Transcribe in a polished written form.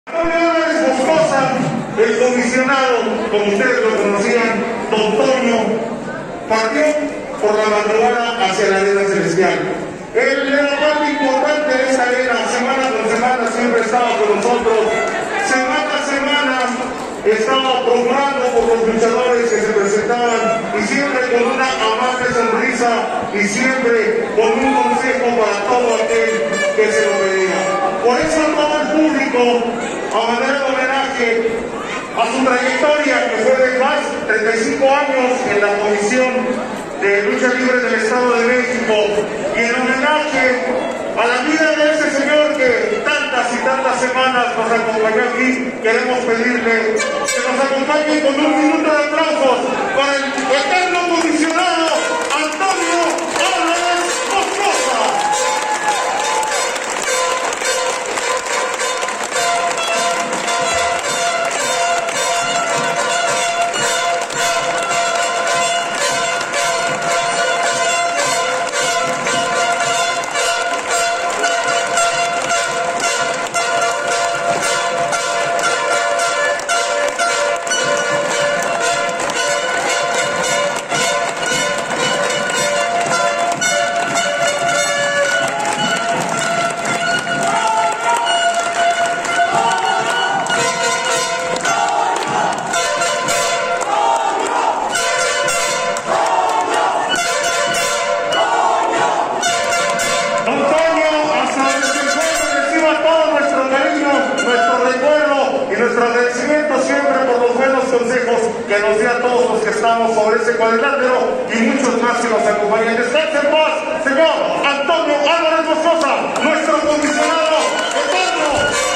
El comisionado, como ustedes lo conocían, don Toño, partió por la madrugada hacia la arena celestial. Él era parte importante de esa arena, semana con semana siempre estaba con nosotros, semana a semana estaba procurando por los luchadores que se presentaban y siempre con una amable sonrisa y siempre con un consejo para todo aquel que se lo pedía. Por eso todo el público, a manera de homenaje a su trayectoria, que fue de más de 35 años en la Comisión de Lucha Libre del Estado de México, y en homenaje a la vida de ese señor que tantas y tantas semanas nos acompañó aquí, queremos pedirle que nos acompañe con un minuto de aplausos para el eterno comisionado Antonio Álvarez Moscosa. Nuestro agradecimiento siempre por los buenos consejos que nos dio a todos los que estamos sobre ese cuadrilátero y muchos más que nos acompañan. Descanse en paz, señor Antonio Álvarez Moscosa, nuestro comisionado eterno.